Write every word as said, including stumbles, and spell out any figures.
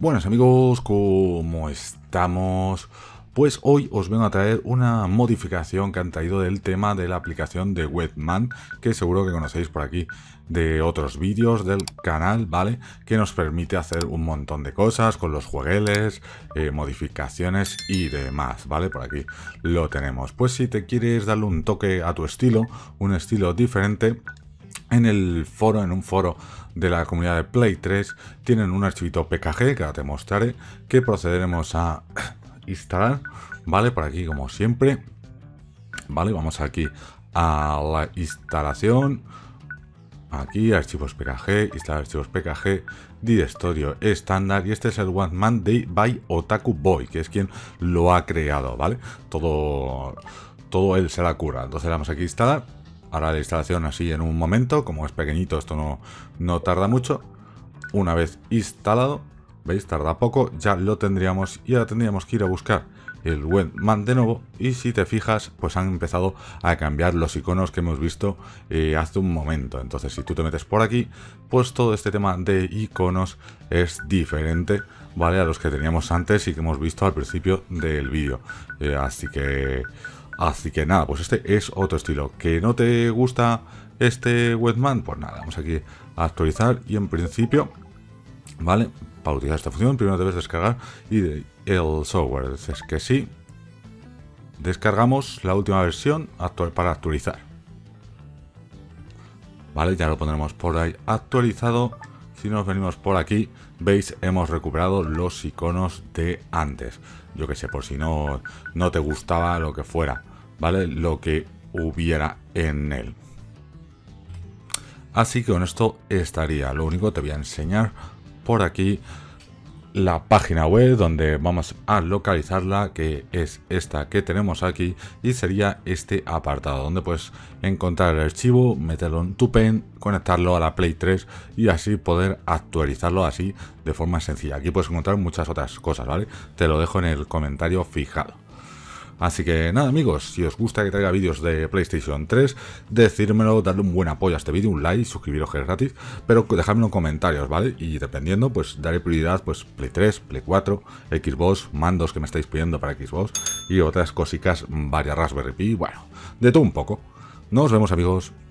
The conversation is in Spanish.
Buenas amigos, ¿cómo estamos? Pues hoy os vengo a traer una modificación que han traído del tema de la aplicación de Webman, que seguro que conocéis por aquí de otros vídeos del canal, ¿vale? Que nos permite hacer un montón de cosas con los juegueles, eh, modificaciones y demás, ¿vale? Por aquí lo tenemos. Pues si te quieres darle un toque a tu estilo, un estilo diferente, en el foro, en un foro de la comunidad de Play tres, tienen un archivito P K G que ahora te mostraré, que procederemos a instalar, ¿vale? Por aquí, como siempre, ¿vale? Vamos aquí a la instalación, aquí, archivos P K G, instalar archivos P K G, directorio estándar, y este es el Webman de by Otaku Boy, que es quien lo ha creado, ¿vale? Todo, todo él se la cura. Entonces le damos aquí a instalar. Ahora la instalación así en un momento, como es pequeñito, esto no, no tarda mucho. Una vez instalado, veis, tarda poco, ya lo tendríamos y ahora tendríamos que ir a buscar el Webman de nuevo. Y si te fijas, pues han empezado a cambiar los iconos que hemos visto eh, hace un momento. Entonces, si tú te metes por aquí, pues todo este tema de iconos es diferente, ¿vale? A los que teníamos antes y que hemos visto al principio del vídeo. Eh, así que... Así que nada, pues este es otro estilo. ¿Que no te gusta este Webman? Pues nada, vamos aquí a actualizar y en principio, ¿vale? Para utilizar esta función primero debes descargar y el software. Dices que sí. Descargamos la última versión actual para actualizar. Vale, ya lo pondremos por ahí actualizado. Si nos venimos por aquí, veis, hemos recuperado los iconos de antes. Yo que sé, por si no, no te gustaba lo que fuera, ¿vale? Lo que hubiera en él. Así que con esto estaría. Lo único te voy a enseñar por aquí la página web donde vamos a localizarla, que es esta que tenemos aquí, y sería este apartado donde puedes encontrar el archivo, meterlo en tu pen, conectarlo a la Play tres y así poder actualizarlo así de forma sencilla. Aquí puedes encontrar muchas otras cosas, ¿vale? Te lo dejo en el comentario fijado. Así que nada amigos, si os gusta que traiga vídeos de PlayStation tres, decírmelo, darle un buen apoyo a este vídeo, un like, suscribiros que es gratis, pero dejadmelo en comentarios, ¿vale? Y dependiendo, pues daré prioridad, pues Play tres, Play cuatro, Xbox, mandos que me estáis pidiendo para Xbox y otras cositas, varias Raspberry Pi, bueno, de todo un poco. Nos vemos amigos.